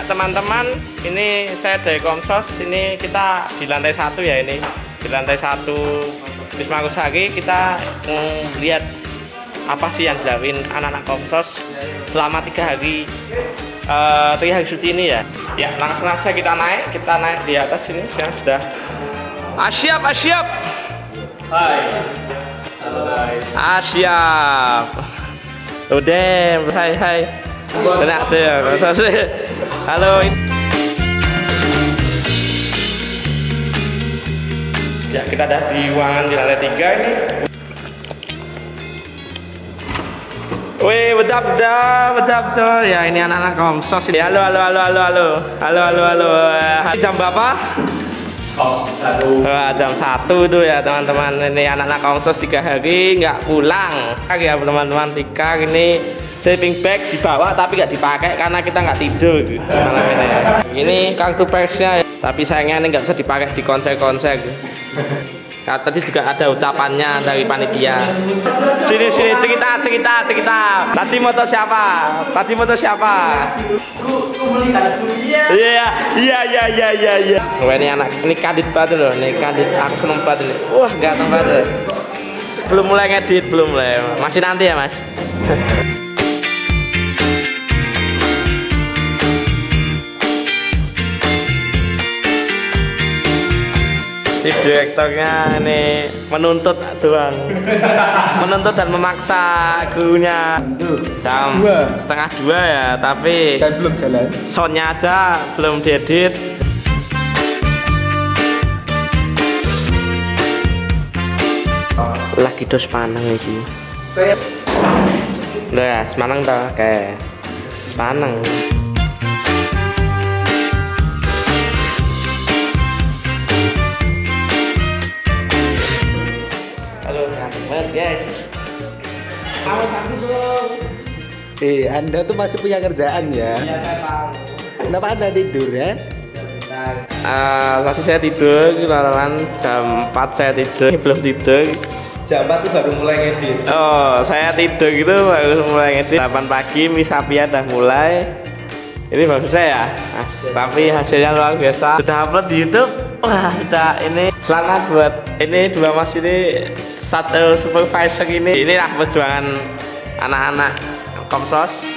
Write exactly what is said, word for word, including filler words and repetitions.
teman-teman, ini saya dari Komsos. Ini kita di lantai satu ya, ini di lantai satu Wisma Kusari. Kita mau lihat apa sih yang dilakuin anak-anak Komsos selama tiga hari uh, tiga hari suci ini ya. Ya, langsung aja kita naik, kita naik di atas ini. Sekarang sudah asyap, asyap. Hai. Halo guys. Asyap. Udah, hai hai. Benar tuh. Halo. Ya, kita ada di ruangan di lantai tiga ini. Wih, bedap bedap bedap tuh. Ya, ini anak-anak Komsos ini. Halo halo halo halo halo. Halo halo halo. Jam berapa? Oh, satu. Wah, jam satu tuh ya teman-teman. Ini anak-anak Komsos tiga hari nggak pulang. Ya teman-teman, tiga ini sleeping bag dibawa tapi nggak dipakai karena kita nggak tidur gitu, malam ini. Ini kartu persnya, tapi sayangnya ini nggak bisa dipakai di konser-konser. Nah, tadi juga ada ucapannya dari panitia. Sini sini cerita cerita cerita. Tadi moto siapa? Tadi moto siapa? Iya iya iya iya iya iya. Wah, ini anak ini kadit banget loh, ini kadit. Aku seneng banget ini. Wah, ganteng banget. Belum mulai ngedit, belum mulai. Masih nanti ya mas. Si direktornya ini menuntut doang, menuntut dan memaksa gurunya. Jam setengah dua ya, tapi dan belum jalan. Soundnya aja belum diedit. Lagi dos panang iki. Lah, semanang ta kayak panang. Guys, mau satu dong. Eh, Anda tuh masih punya kerjaan ya? Iya, saya tahu. Kenapa Anda tidur ya? Uh, tadi saya tidur, teman-teman. Jam empat saya tidur, belum tidur. Jam empat tuh baru mulai ngedit. Oh, saya tidur gitu baru mulai ngedit. delapan pagi Misapia udah mulai. Ini bagus saya, nah, tapi hasilnya luar biasa. Sudah upload di YouTube. Wah, sudah ini. Selamat buat ini dua mas ini, satu supervisor ini. Inilah perjuangan anak-anak Komsos.